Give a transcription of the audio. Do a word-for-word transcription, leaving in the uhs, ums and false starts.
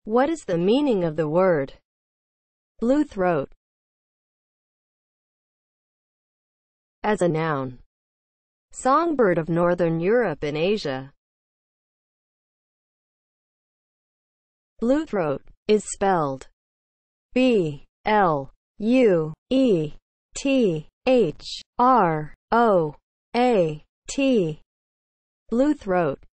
What is the meaning of the word blue throat? As a noun, songbird of northern Europe and Asia. Bluethroat is spelled B L U E T H R O A T. Bluethroat